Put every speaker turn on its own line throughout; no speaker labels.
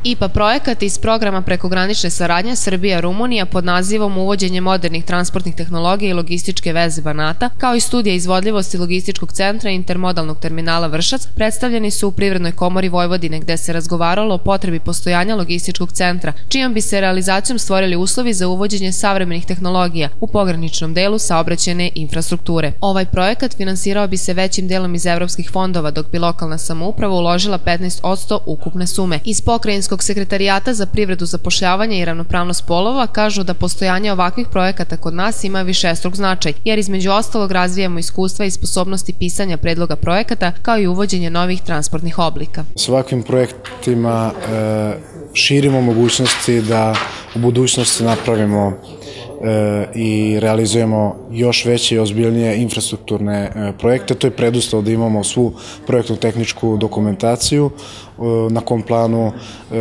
IPA projekat iz programa prekogranične saradnje Srbija-Rumunija pod nazivom Uvođenje modernih transportnih tehnologija i logističke veze Banata, kao i studija izvodljivosti logističkog centra i intermodalnog terminala Vršac, predstavljeni su u Privrednoj komori Vojvodine, gde se razgovaralo o potrebi postojanja logističkog centra, čijom bi se realizacijom stvorili uslovi za uvođenje savremenih tehnologija u pograničnom delu saobraćajne infrastrukture. Ovaj projekat finansirao bi se većim delom iz evropskih fondova, dok bi lokalna samouprava uložila 15% ukupne sume. Iz Pokrajinskog sekretarijata za privredu, zapošljavanje i ravnopravnost polova kažu da postojanje ovakvih projekata kod nas ima višestruk značaj, jer između ostalog razvijamo iskustva i sposobnosti pisanja predloga projekata, kao i uvođenje novih transportnih oblika.
S ovakvim projektima širimo mogućnosti da u budućnosti napravimo i realizujemo još veće i ozbiljnije infrastrukturne projekte. To je preduslov da imamo svu projektno-tehničku dokumentaciju na kom planu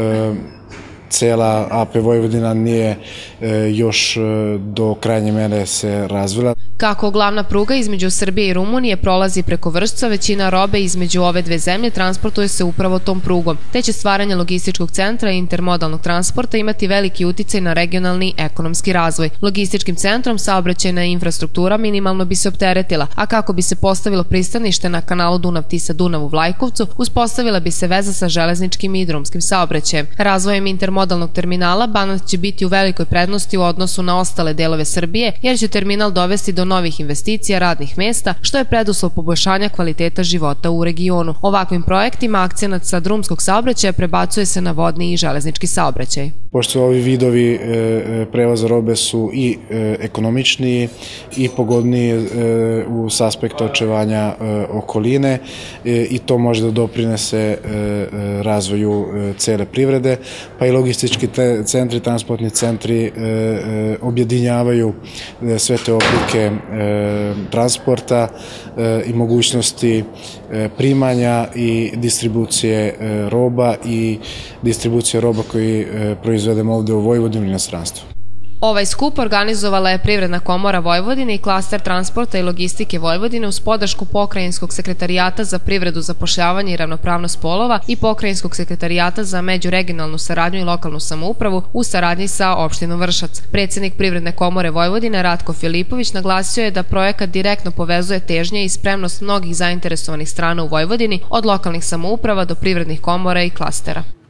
cela AP Vojvodina nije još do krajnje mere se razvila.
Kako glavna pruga između Srbije i Rumunije prolazi preko Vršca, većina robe između ove dve zemlje transportuje se upravo tom prugom, te će stvaranje logističkog centra i intermodalnog transporta imati veliki uticaj na regionalni ekonomski razvoj. Logističkim centrom saobraćajna infrastruktura minimalno bi se opteretila, a kako bi se postavilo pristanište na kanalu Dunav-Tisa-Dunav u Vlajkovcu, uspostavila bi se veza sa železničkim i drumskim saobraćajem. Razvojem intermodalnog terminala Banat će biti u velikoj prednosti u odnosu na ostale delove Srbije, jer će terminal dovesti do novih investicija, radnih mesta, što je preduslov poboljšanja kvaliteta života u regionu. Ovakvim projektima akcenat sa drumskog saobraćaja prebacuje se na vodni i železnički saobraćaj.
Pošto ovi vidovi prevoza robe su i ekonomičniji i pogodniji s aspekta očuvanja okoline i to može da doprinese razvoju cele privrede, pa i logistički centri, transportni centri objedinjavaju sve te oblike transporta i mogućnosti primanja i distribucije roba i distribucije roba koji proizvedemo ovde u Vojvodini i inostranstvu.
Ovaj skup organizovala je Privredna komora Vojvodine i Klaster transporta i logistike Vojvodine uz podršku Pokrajinskog sekretarijata za privredu, zapošljavanje i ravnopravnost polova i Pokrajinskog sekretarijata za međuregionalnu saradnju i lokalnu samoupravu u saradnji sa opštinom Vršac. Predsednik Privredne komore Vojvodine Ratko Filipović naglasio je da projekat direktno povezuje težnje i spremnost mnogih zainteresovanih strana u Vojvodini, od lokalnih samouprava do privrednih komora i klastera.